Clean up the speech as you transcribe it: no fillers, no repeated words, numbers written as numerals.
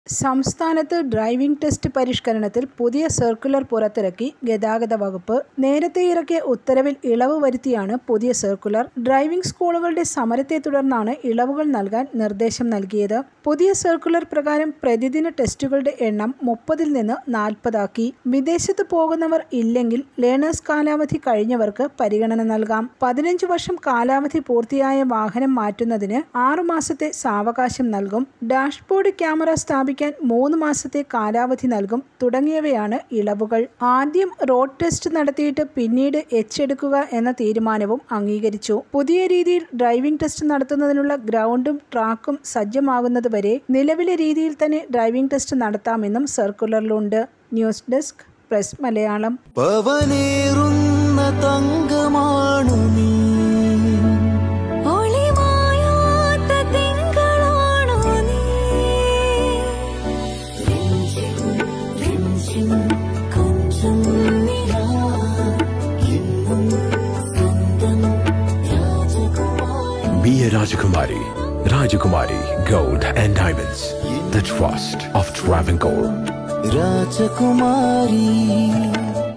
സംസ്ഥാനത്ത് driving test പരിഷ്കരണത്തിൽ പുതിയ circular പുറത്തിറക്കി ഗതാഗത വകുപ്പ്. നേരത്തെ ഇറക്കിയ ഉത്തരവിൽ ഇളവ് വരുത്തിയാണ് പുതിയ സർക്കുലർ. ഡ്രൈവിംഗ് സ്കൂളുകളുടെ സമരത്തെ തുടർന്നാണ് ഇളവുകൾ നൽകാൻ നിർദ്ദേശം നൽകിയത്. പുതിയ സർക്കുലർ പ്രകാരം പ്രതിദിന ടെസ്റ്റുകളുടെ എണ്ണം 30-ൽ നിന്ന് 40 ആക്കി. വിദേശത്ത് പോകുന്നവർ ഇല്ലെങ്കിൽ ലേണേഴ്സ് കാലാവധി കഴിഞ്ഞവർക്ക് പരിഗണന നൽകാം. 15 വർഷം കാലാവധി പൂർത്തിയായ വാഹനം മാറ്റുന്നതിന് 6 മാസത്തെ സാവകാശം നൽകും. ഡാഷ്ബോർഡ് ക്യാമറ സ്ഥാപിക്കാൻ 3 മാസത്തെ കാലാവധി നൽകും തുടങ്ങിയവയാണ് ഇളവുകൾ. ആദ്യം റോഡ് ടെസ്റ്റ് നടത്തിയിട്ട് പിന്നീട് എടുക്കുക എന്ന തീരുമാനവും അംഗീകരിച്ചു. പുതിയ രീതിയിൽ ഡ്രൈവിംഗ് ടെസ്റ്റ് നടത്തുന്നതിനുള്ള ഗ്രൗണ്ടും ട്രാക്കും സജ്ജമാകുന്നതുവരെ നിലവിലെ രീതിയിൽ തന്നെ ഡ്രൈവിംഗ് ടെസ്റ്റ് നടത്താമെന്നും സർക്കുലറിലുണ്ട്. News desk press Malayalam. Be a Rajakumari. Rajakumari Gold and Diamonds. The trust of Travancore. Rajakumari.